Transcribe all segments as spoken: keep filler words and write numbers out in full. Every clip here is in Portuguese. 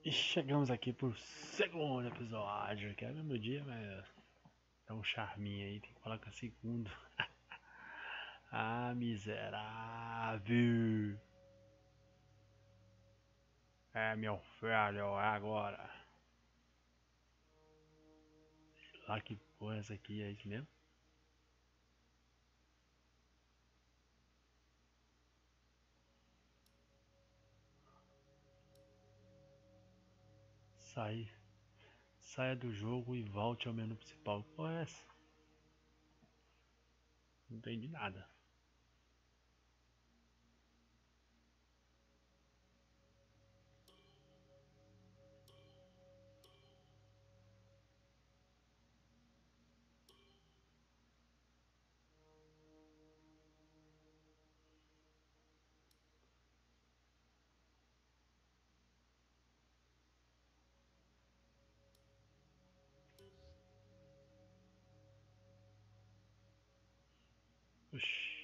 E chegamos aqui pro segundo episódio, que é o mesmo dia, mas dá um charminho aí, tem que falar com a segundo. Ah, miserável! É, meu filho, é agora. Sei lá que porra é essa aqui, é isso mesmo? Sai, saia do jogo e volte ao menu principal. Que porra é essa? Não entendi nada. Oxi.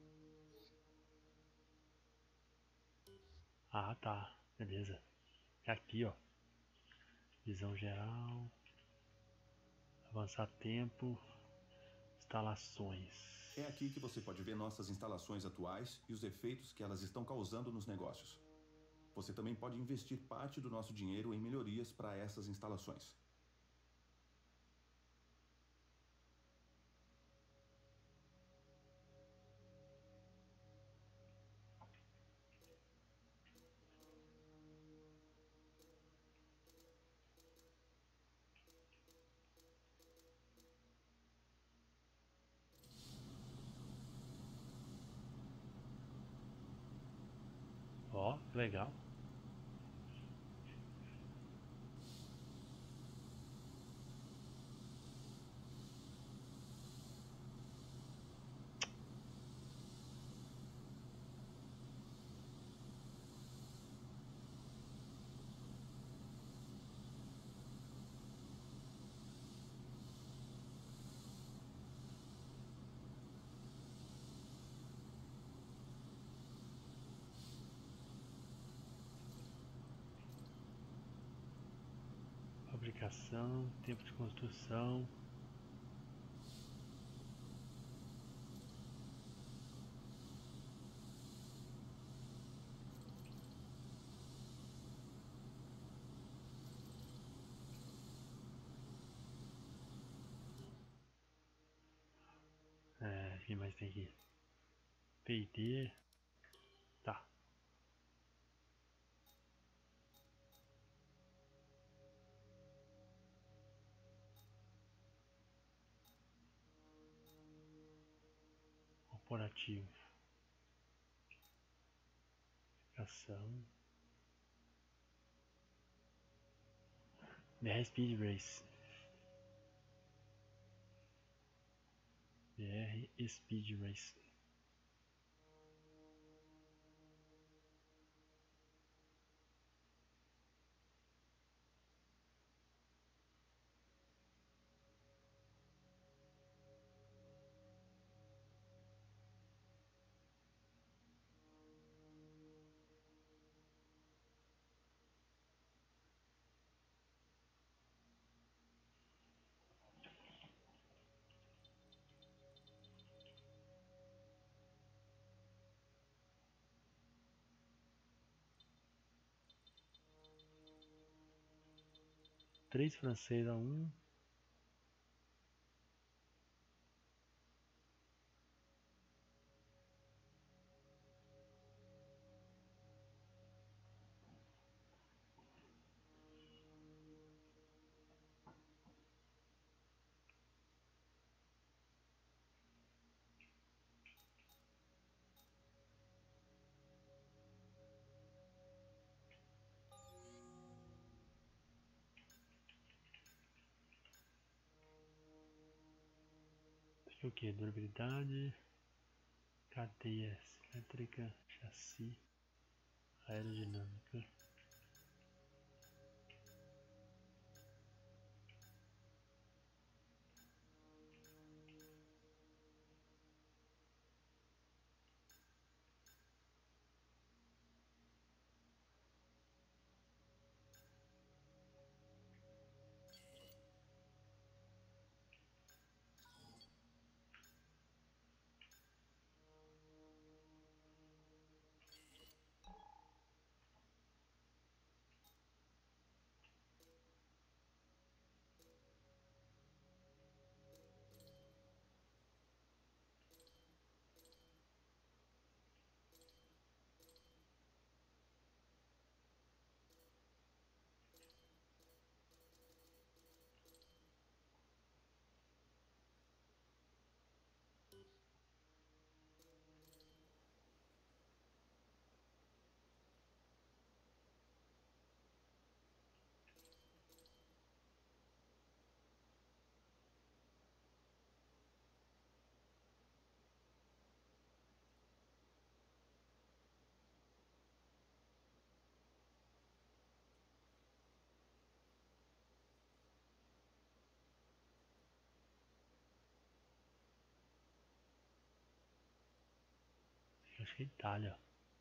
Ah, tá. Beleza. É aqui, ó. Visão geral. Avançar tempo. Instalações. É aqui que você pode ver nossas instalações atuais e os efeitos que elas estão causando nos negócios. Você também pode investir parte do nosso dinheiro em melhorias para essas instalações. Ó, legal. Fabricação, tempo de construção. É, o que mais tem aqui? P e D. Tá. Corporativo. Ação. B R Speed Race. B R Speed Race. Três francês a um. Isso aqui o que? Durabilidade. Cadeia elétrica. Chassi. Aerodinâmica. Acho que é Itália.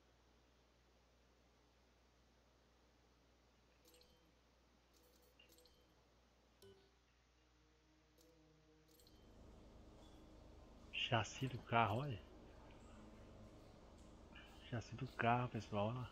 Chassi do carro, olha. Chassi do carro, pessoal, olha lá.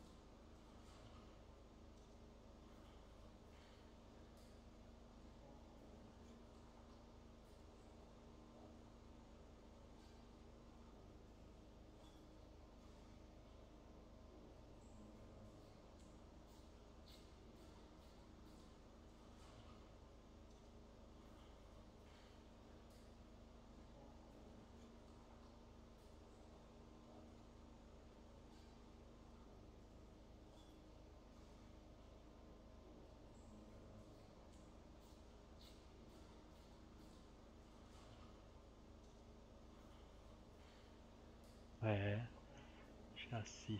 É, chassi.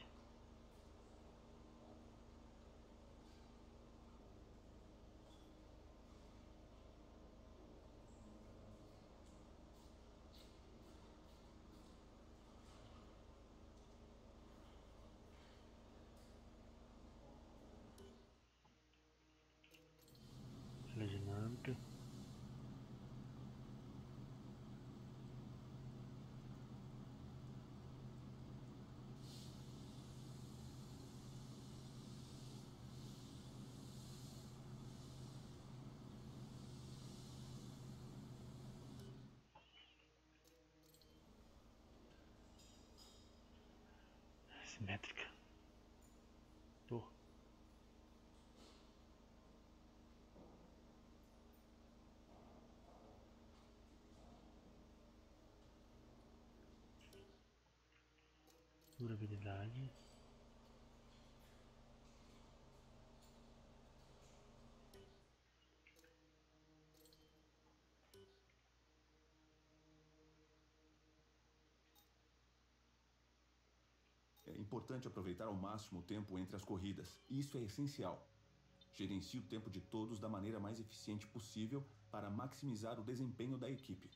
Aerodinâmica. Simétrica. Tô. Durabilidade. É importante aproveitar ao máximo o tempo entre as corridas. Isso é essencial. Gerencie o tempo de todos da maneira mais eficiente possível para maximizar o desempenho da equipe.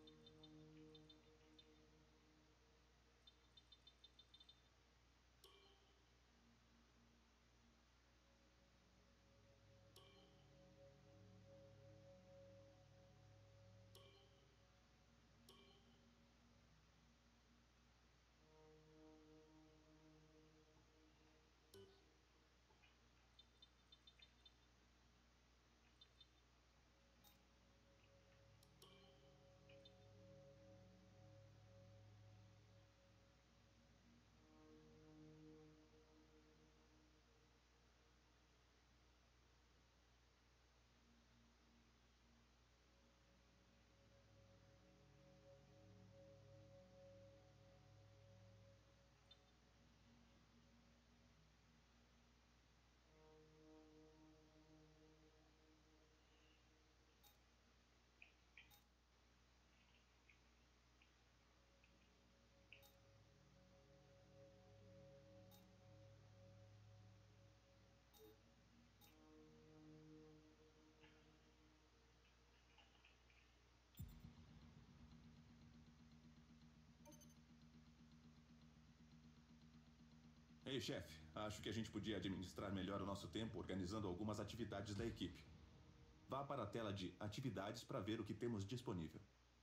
Ei, chefe, acho que a gente podia administrar melhor o nosso tempo organizando algumas atividades da equipe. Vá para a tela de atividades para ver o que temos disponível.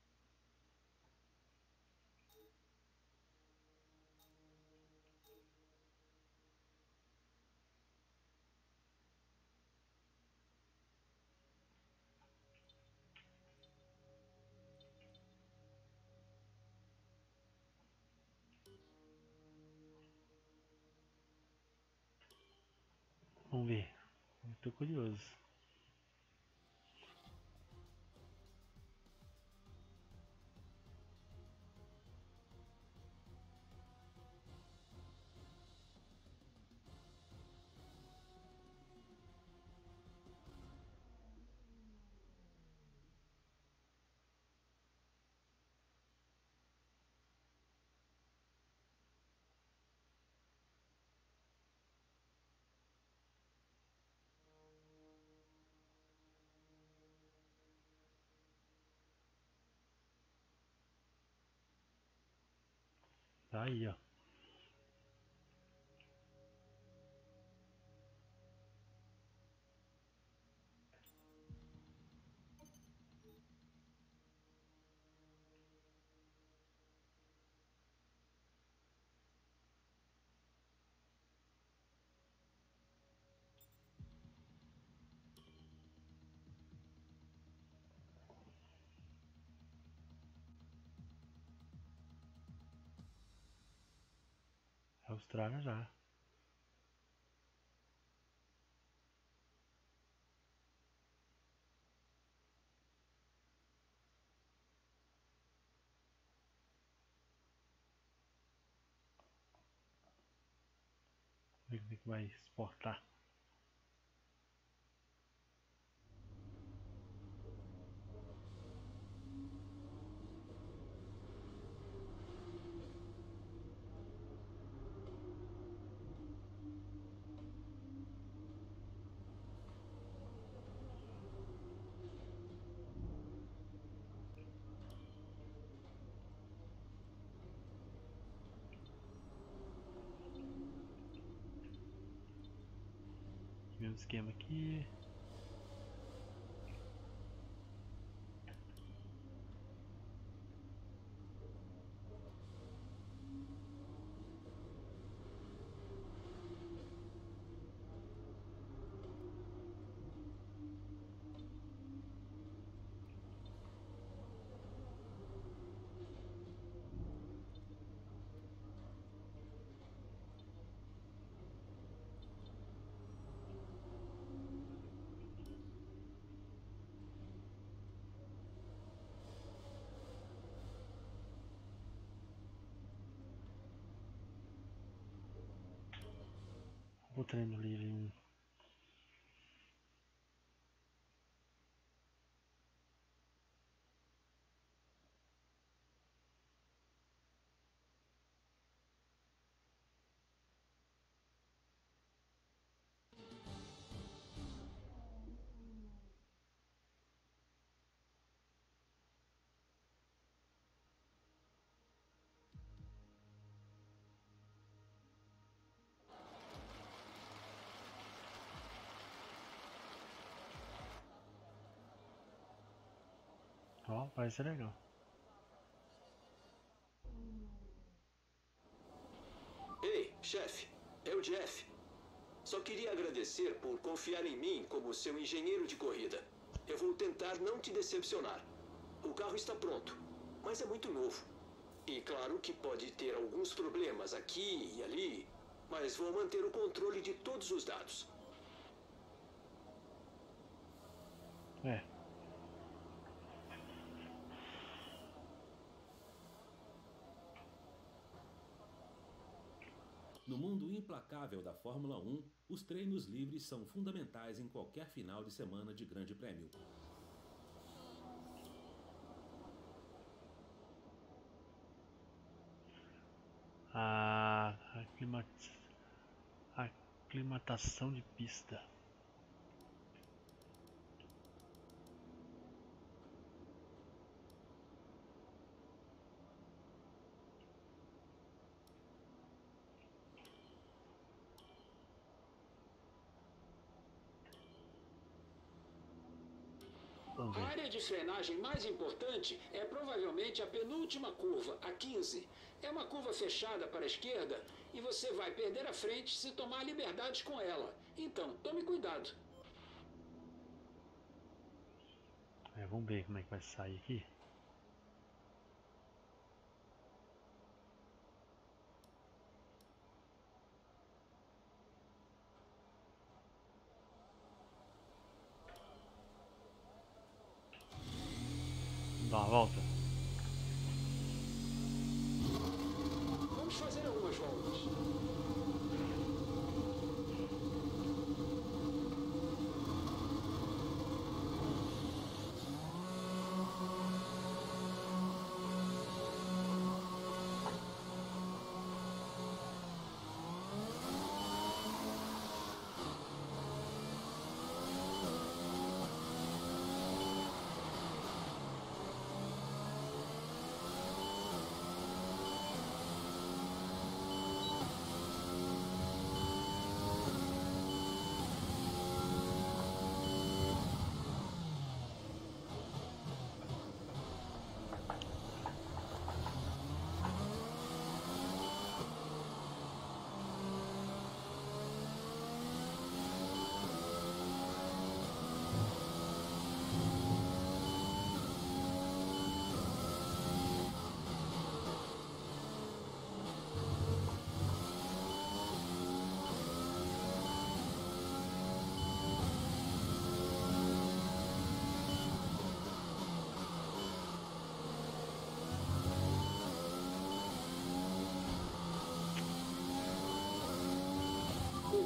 Vamos ver. Eu tô curioso. Tá aí, ó. Austrália já. Ver como é que vai exportar. Mesmo esquema aqui. O treino livre um. Ó, parece ser legal. Ei, chefe, é o Jeff. Só queria agradecer por confiar em mim como seu engenheiro de corrida. Eu vou tentar não te decepcionar. O carro está pronto, mas é muito novo. E claro que pode ter alguns problemas aqui e ali, mas vou manter o controle de todos os dados. É. No mundo implacável da Fórmula um, os treinos livres são fundamentais em qualquer final de semana de Grande Prêmio. A aclimat... aclimatação de pista. A área de frenagem mais importante é provavelmente a penúltima curva, a quinze. É uma curva fechada para a esquerda e você vai perder a frente se tomar liberdades com ela. Então, tome cuidado. É, vamos ver como é que vai sair aqui. Dá uma volta. Vamos fazer algumas voltas.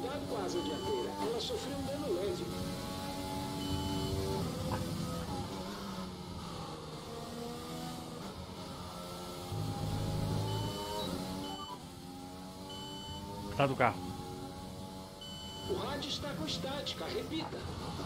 cuidado com a asa dianteira. Ela sofreu um dano leve. Tá do carro. O rádio está com estática. Repita.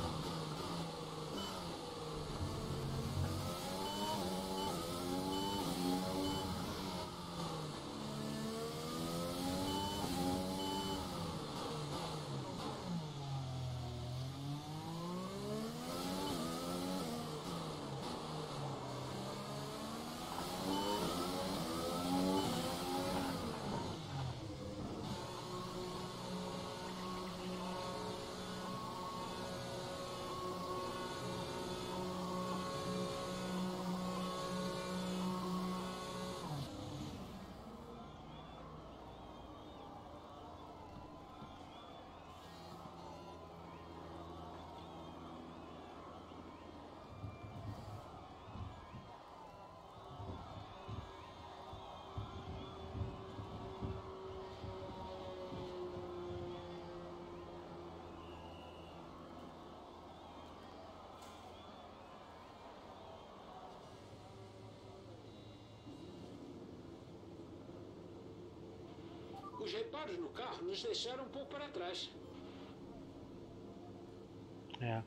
Os reparos no carro nos deixaram um pouco para trás. É.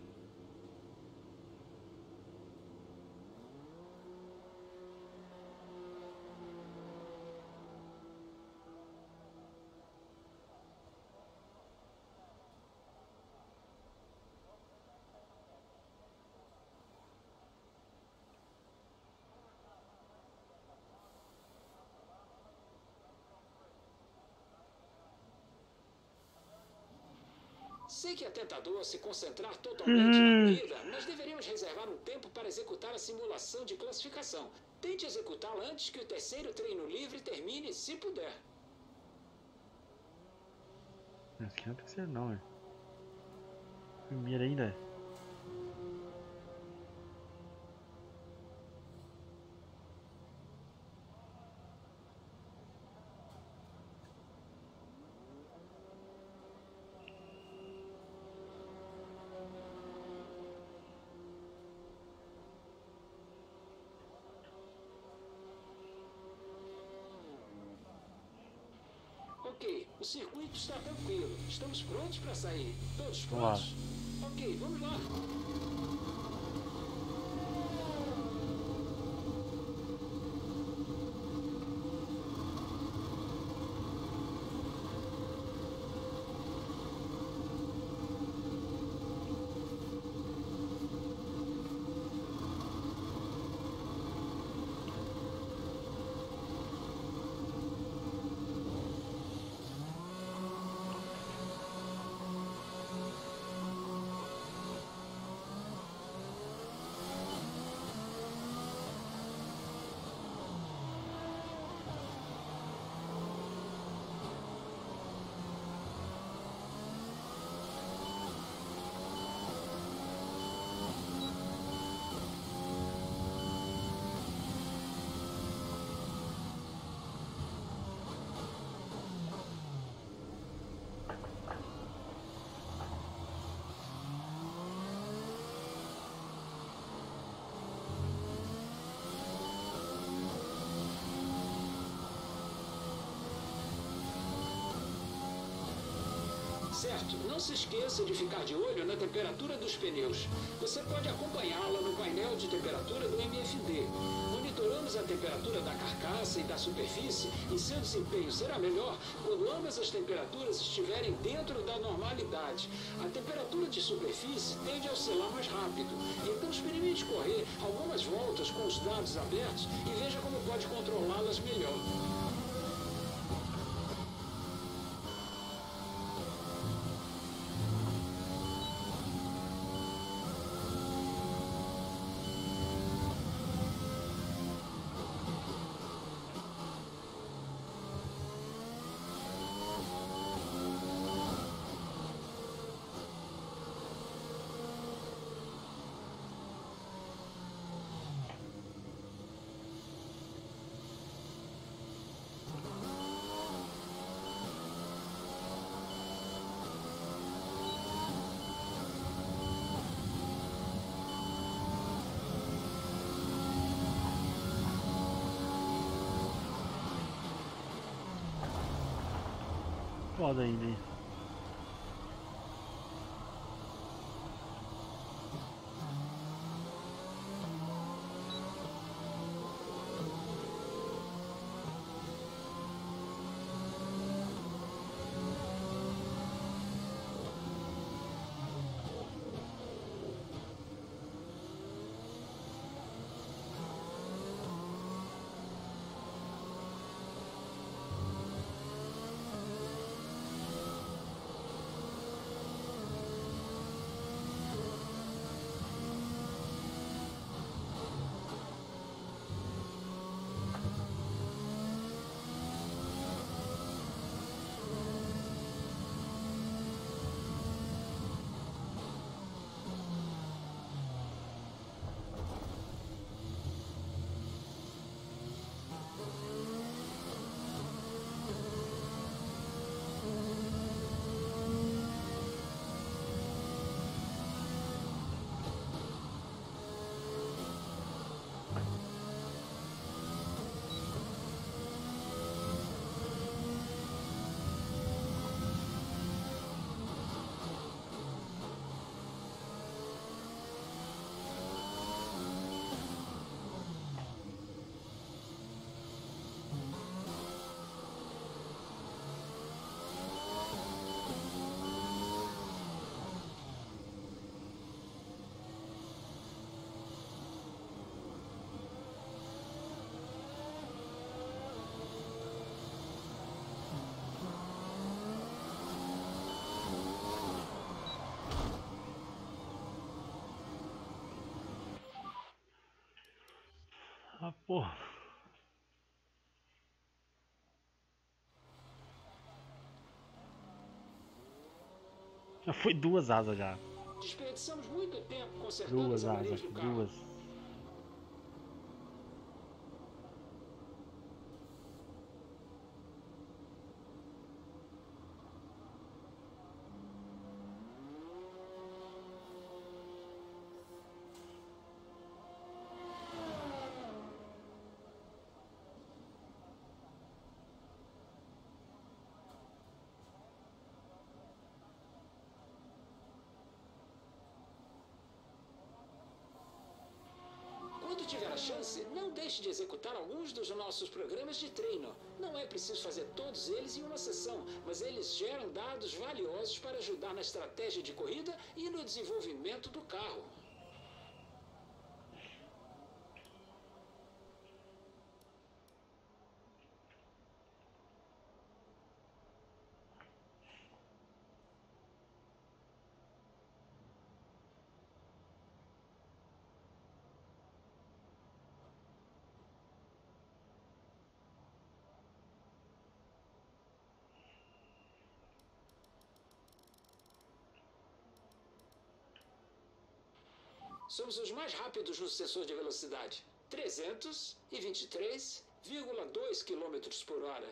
Sei que é tentador se concentrar totalmente na corrida, mas deveríamos reservar um tempo para executar a simulação de classificação. Tente executá-la antes que o terceiro treino livre termine, se puder. Esse aqui não é terceiro não, é. Primeiro ainda. Ok, o circuito está tranquilo. Estamos prontos para sair. Todos Vamos lá. prontos? Ok, vamos lá. Certo, não se esqueça de ficar de olho na temperatura dos pneus. Você pode acompanhá-la no painel de temperatura do M F D. Monitoramos a temperatura da carcaça e da superfície e seu desempenho será melhor quando ambas as temperaturas estiverem dentro da normalidade. A temperatura de superfície tende a oscilar mais rápido, então experimente correr algumas voltas com os dados abertos e veja como pode controlá-las melhor. foda ainda, hein? Ah, porra. Já foi duas asas já. Desperdiçamos muito tempo consertando Duas as areias asas, do carro. duas. Quando tiver a chance, não deixe de executar alguns dos nossos programas de treino. Não é preciso fazer todos eles em uma sessão, mas eles geram dados valiosos para ajudar na estratégia de corrida e no desenvolvimento do carro. Somos os mais rápidos no sensor de velocidade. trezentos e vinte e três vírgula dois quilômetros por hora.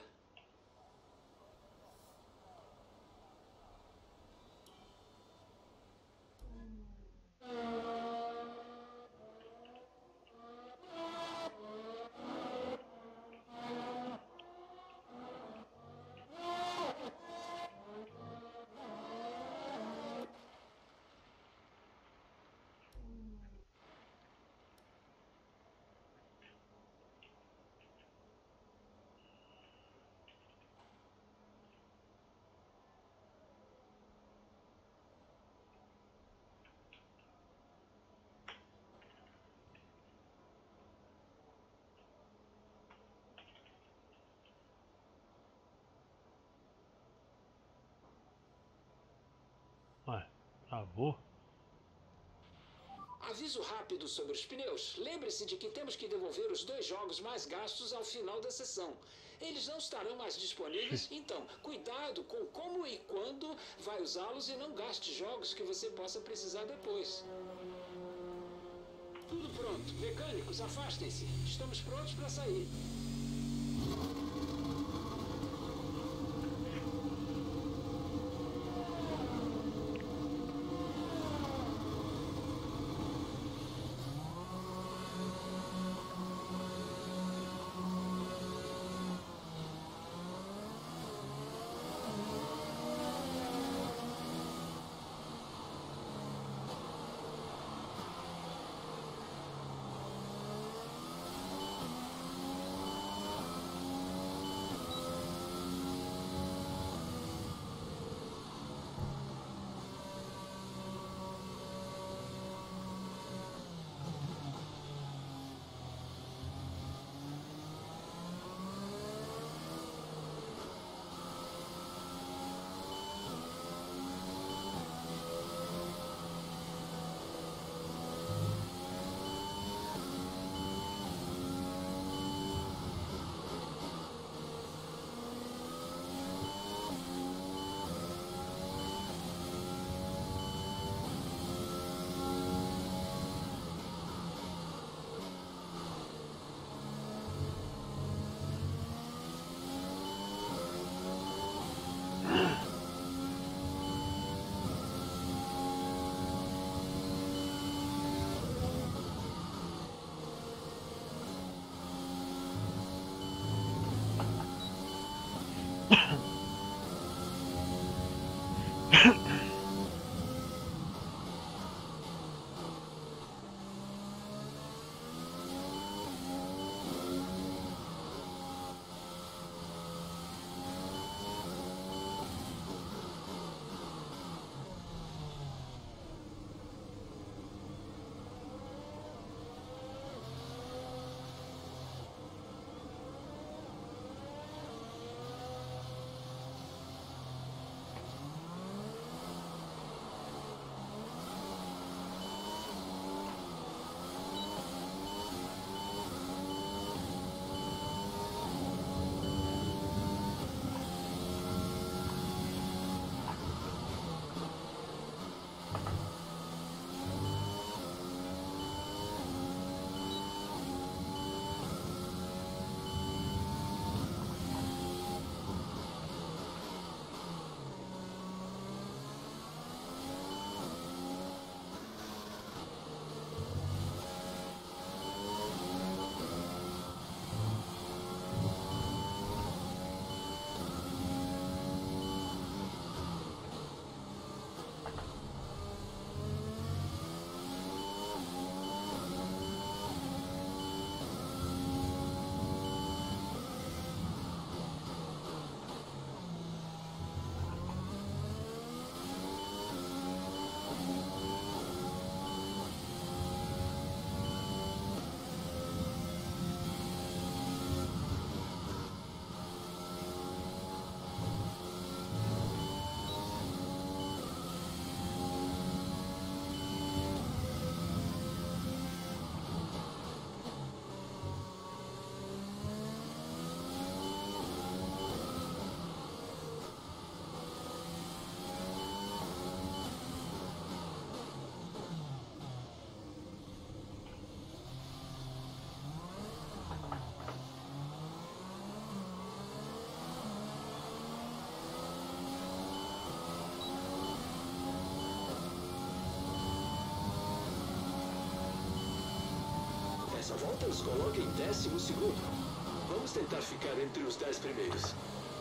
Ué, travou? Aviso rápido sobre os pneus. Lembre-se de que temos que devolver os dois jogos mais gastos ao final da sessão. Eles não estarão mais disponíveis, então cuidado com como e quando vai usá-los e não gaste jogos que você possa precisar depois. Tudo pronto. Mecânicos, afastem-se. Estamos prontos para sair. Essa volta nos coloca em décimo segundo. Vamos tentar ficar entre os dez primeiros.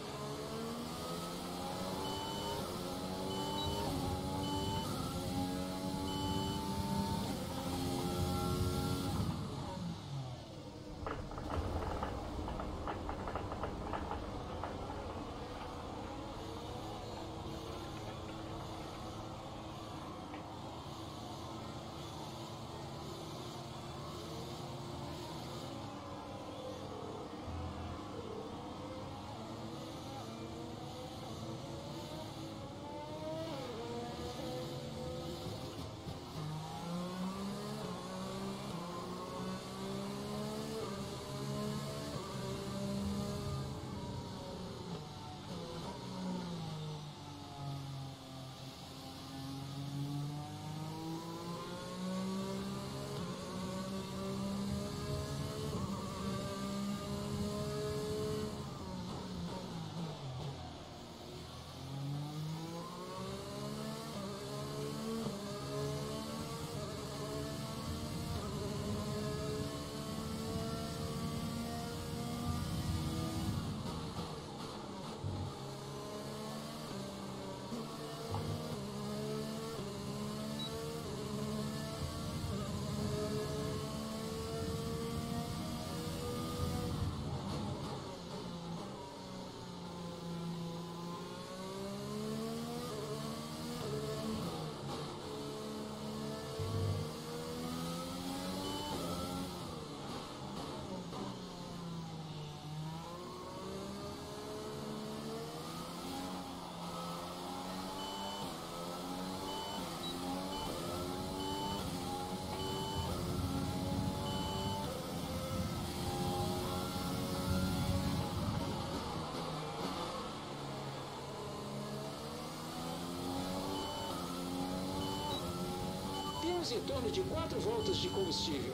Temos em torno de quatro voltas de combustível.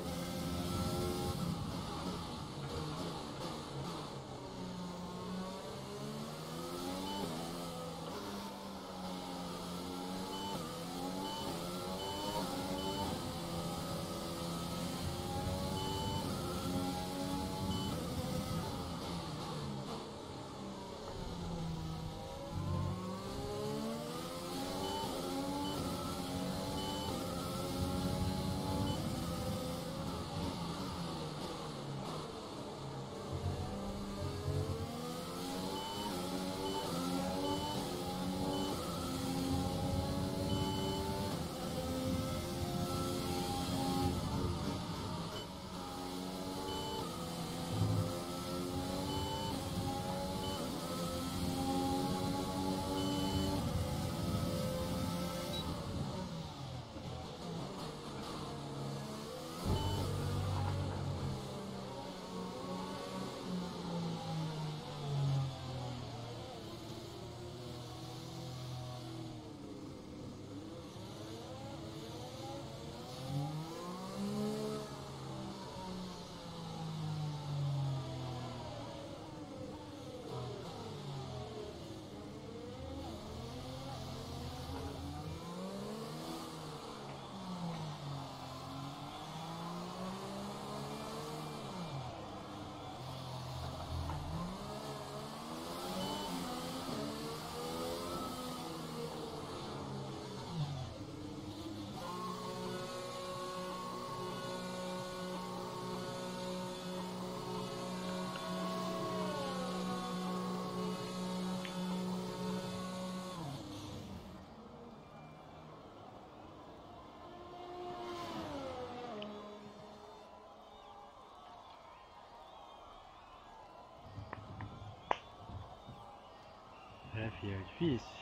É, filho, é difícil.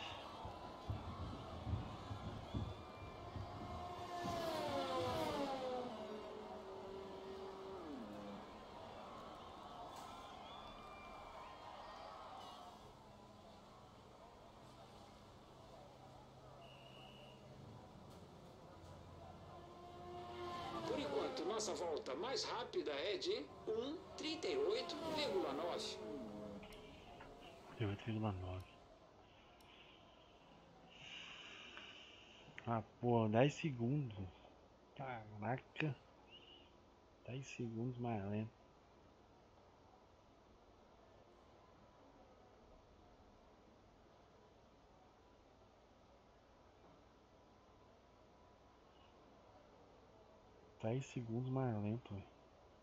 Por enquanto, nossa volta mais rápida é de um trinta e oito vírgula nove. oito vírgula nove. Ah, pô, dez segundos. Caraca. dez segundos mais lento. dez segundos mais lento, velho.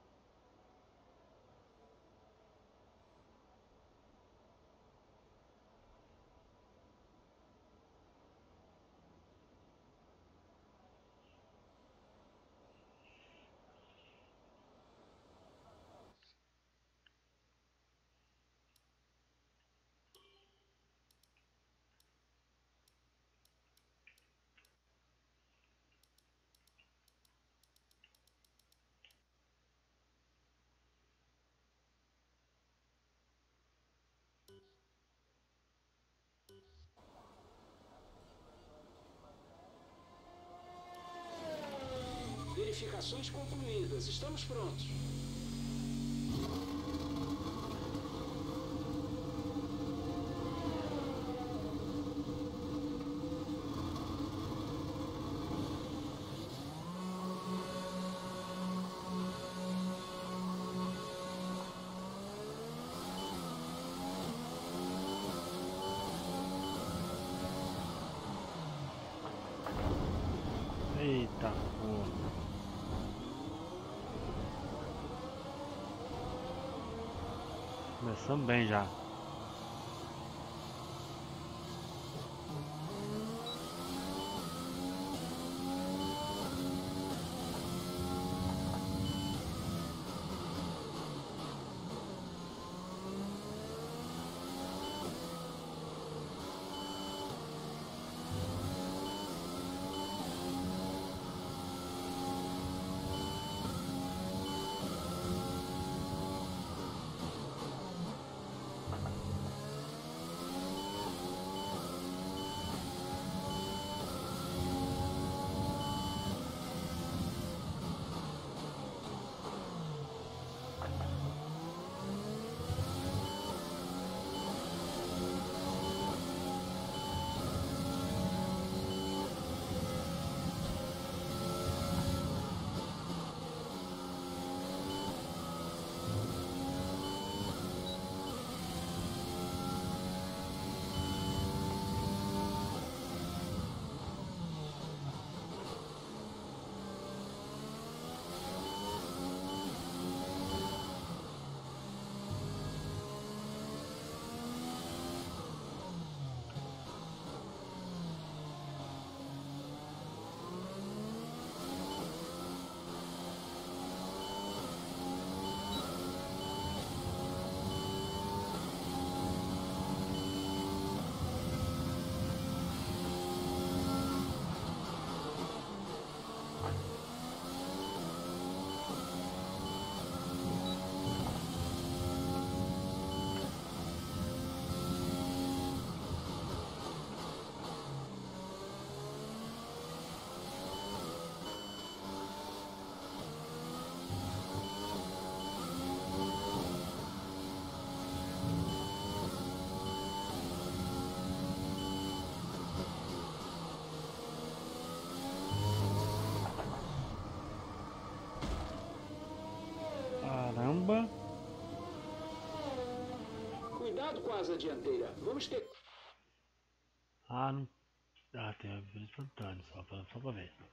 Verificações concluídas. Estamos prontos. Eita porra. Começamos bem já. Caramba. Cuidado com a asa dianteira. Vamos ter... Ah, não. Ah, tem uma vida instantânea só pra, só pra ver.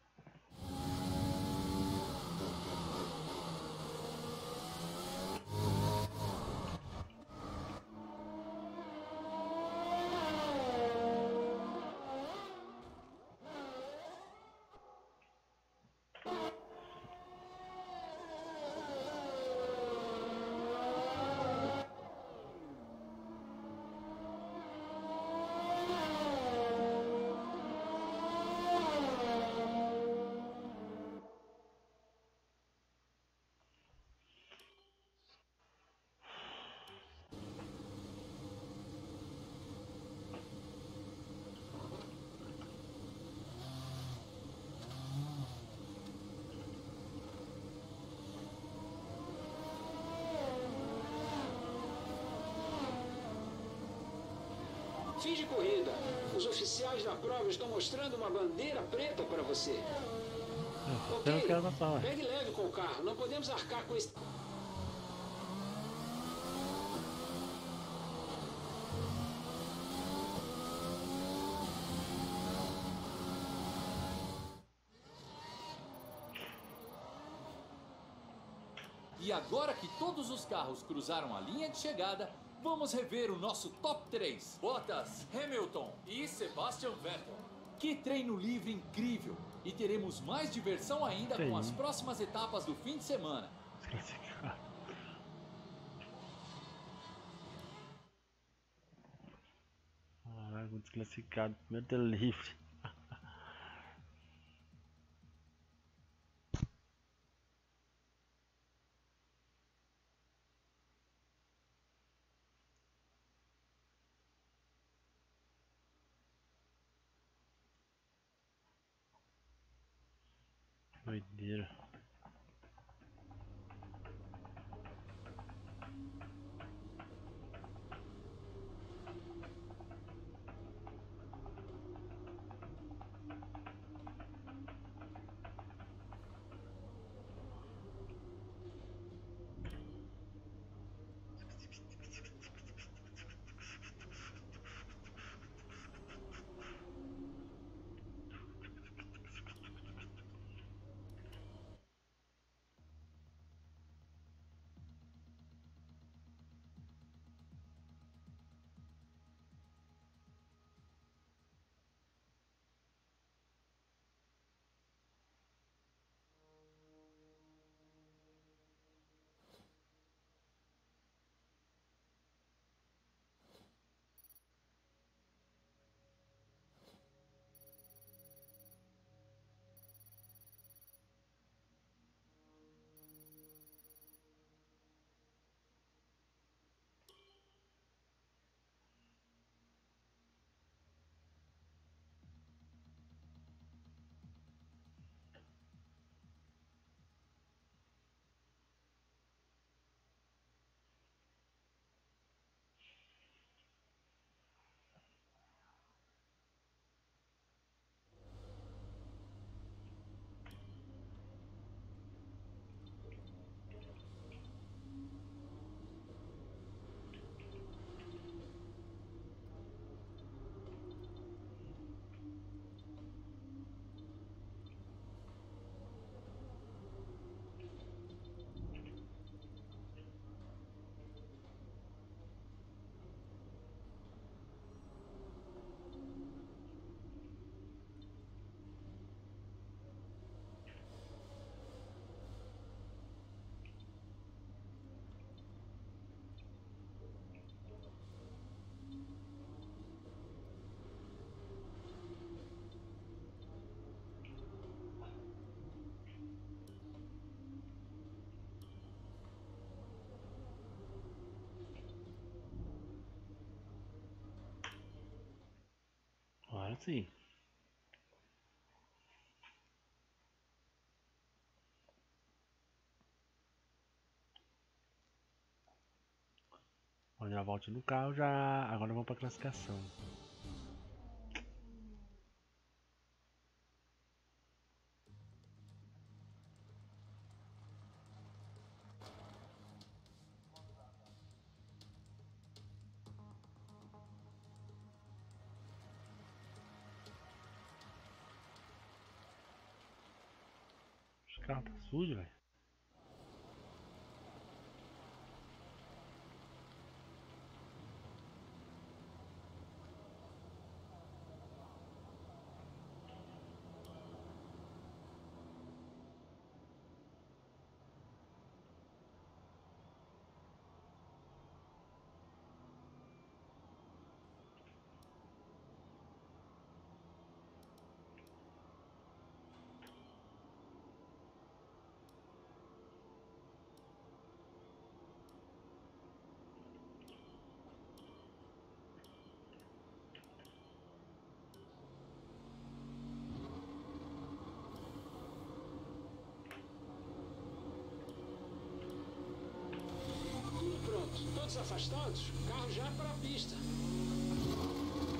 Fim de corrida. Os oficiais da prova estão mostrando uma bandeira preta para você. Eu não quero passar. Pegue leve com o carro. Não podemos arcar com esse... E agora que todos os carros cruzaram a linha de chegada, vamos rever o nosso top três. Bottas, Hamilton e Sebastian Vettel. Que treino livre incrível! E teremos mais diversão ainda Sim. com as próximas etapas do fim de semana. Desclassificado. Caraca, desclassificado. Primeiro treino livre. Doideira. Agora sim. Quando ela volta no carro já. Agora vamos para classificação. Os carros tá sujo, velho. Tudo pronto. Todos afastados? O carro já para a pista.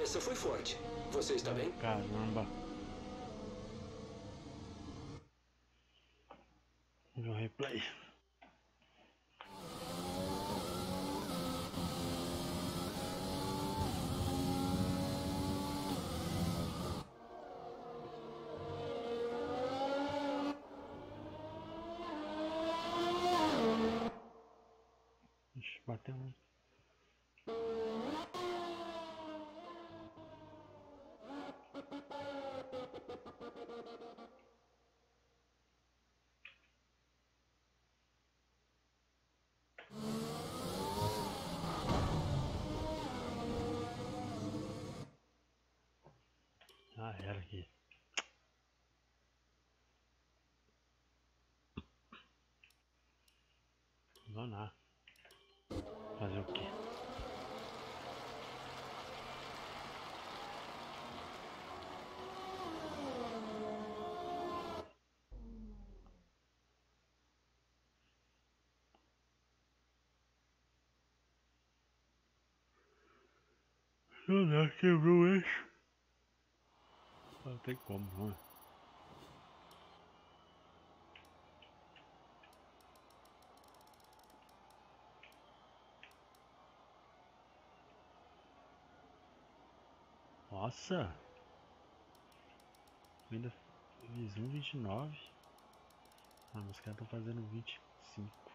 Essa foi forte. Você está bem? Caramba. Vamos ver o replay. Ixi, bateu um. Ah, era aqui. Não dá. Fazer o quê? Não dá, quebrou o eixo. Não tem como, não. Nossa! Ainda fiz um vinte e nove. Ah, mas os caras estão fazendo vinte e cinco.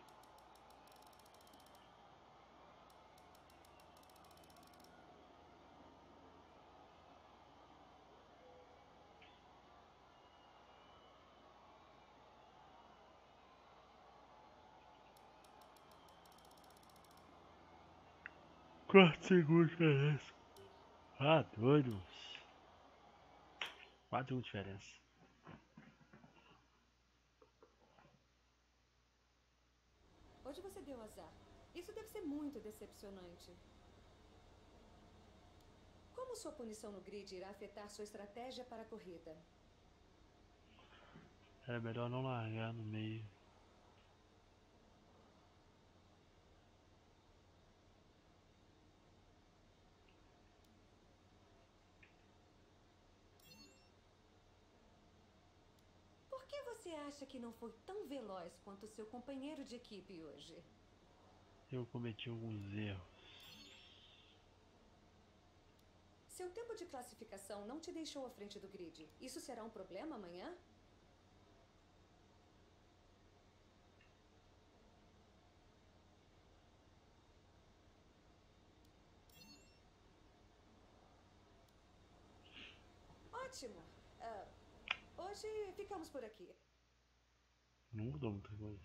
quatro segundos de diferença. Ah, doido. quatro segundos de diferença. Hoje você deu azar. Isso deve ser muito decepcionante. Como sua punição no grid irá afetar sua estratégia para a corrida? Era melhor não largar no meio. Por que você acha que não foi tão veloz quanto seu companheiro de equipe hoje? Eu cometi alguns erros. Seu tempo de classificação não te deixou à frente do grid. Isso será um problema amanhã? Ótimo. Ah, hoje ficamos por aqui. Não mudou muita coisa.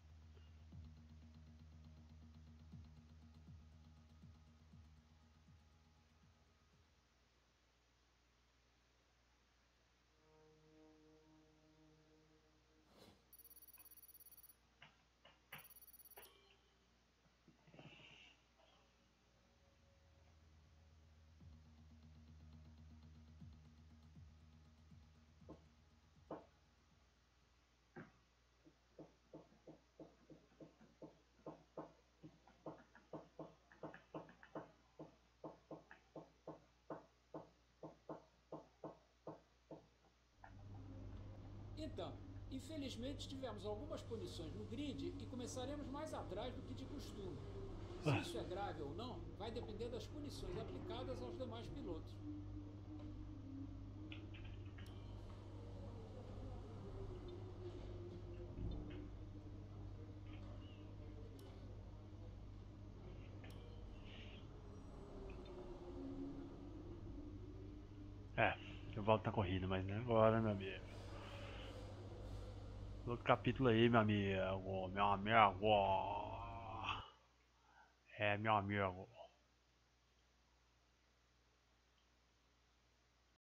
Então, infelizmente tivemos algumas punições no grid e começaremos mais atrás do que de costume. Se isso é grave ou não, vai depender das punições aplicadas aos demais pilotos. É, eu volto na corrida, mas não é agora, meu amigo. Outro capítulo aí, meu amigo. Meu amigo. É, meu amigo.